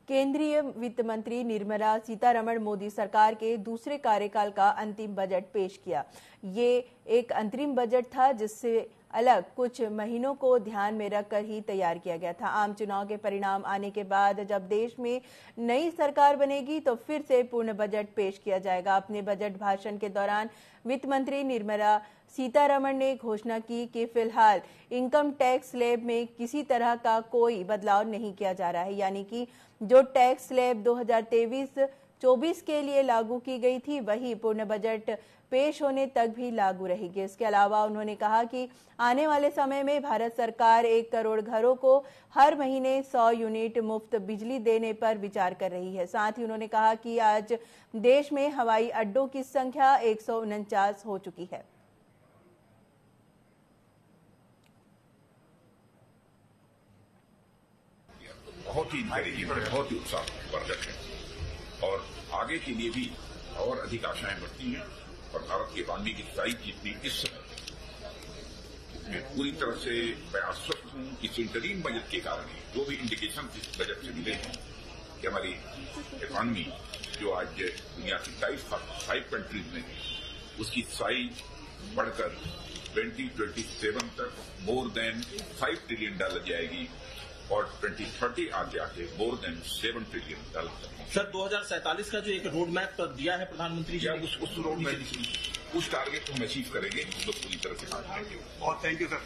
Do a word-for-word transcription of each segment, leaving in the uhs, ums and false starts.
केंद्रीय वित्त मंत्री निर्मला सीतारमण मोदी सरकार के दूसरे कार्यकाल का अंतिम बजट पेश किया। ये एक अंतरिम बजट था जिससे अलग कुछ महीनों को ध्यान में रखकर ही तैयार किया गया था। आम चुनाव के परिणाम आने के बाद जब देश में नई सरकार बनेगी तो फिर से पूर्ण बजट पेश किया जाएगा। अपने बजट भाषण के दौरान वित्त मंत्री निर्मला सीतारमण ने घोषणा की कि फिलहाल इनकम टैक्स स्लैब में किसी तरह का कोई बदलाव नहीं किया जा रहा है, यानी कि जो टैक्स स्लैब दो हज़ार तेईस चौबीस के लिए लागू की गई थी वही पूर्ण बजट पेश होने तक भी लागू रहेगी। इसके अलावा उन्होंने कहा कि आने वाले समय में भारत सरकार एक करोड़ घरों को हर महीने सौ यूनिट मुफ्त बिजली देने पर विचार कर रही है। साथ ही उन्होंने कहा कि आज देश में हवाई अड्डों की संख्या एक सौ उनचास हो चुकी है। बहुत ही बहुत ही उत्साहवर्धक है और आगे के लिए भी और अधिक आशाएं बढ़ती हैं और भारत की इकॉनमी की साइज जितनी इस समय मैं पूरी तरह से मैं आश्वस्त हूं कि इंटरिम बजट के कारण जो भी इंडिकेशन इस बजट से मिले हैं कि हमारी इकॉनमी जो आज दुनिया की टाइप फाइव कंट्रीज में है उसकी साइज बढ़कर ट्वेंटी ट्वेंटी सेवन तक more than five trillion dollar जाएगी और ट्वेंटी थर्टी आगे आके more than seven trillion dollar तक। सर दो हजार सैंतालीस का जो एक रोड मैप दिया है प्रधानमंत्री जी, उस उस रोड मैप उस टारगेट को हम अचीव करेंगे, हम लोग पूरी तरह से काम करेंगे। और thank you sir.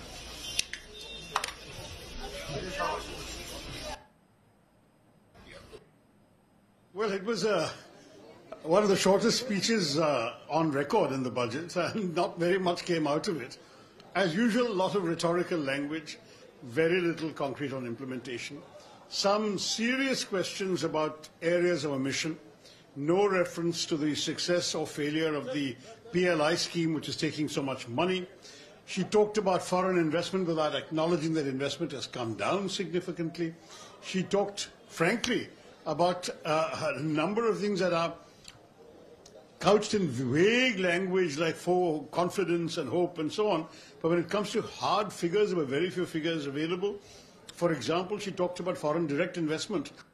Well, it was uh, one of the shortest speeches uh, on record in the budget, and not very much came out of it. As usual, a lot of rhetorical language, very little concrete on implementation. Some serious questions about areas of omission. No reference to the success or failure of the P L I scheme, which is taking so much money. She talked about foreign investment without acknowledging that investment has come down significantly. She talked, frankly, about uh, a number of things that are couched in vague language like for confidence and hope and so on. But when it comes to hard figures, there were very few figures available. For example, she talked about foreign direct investment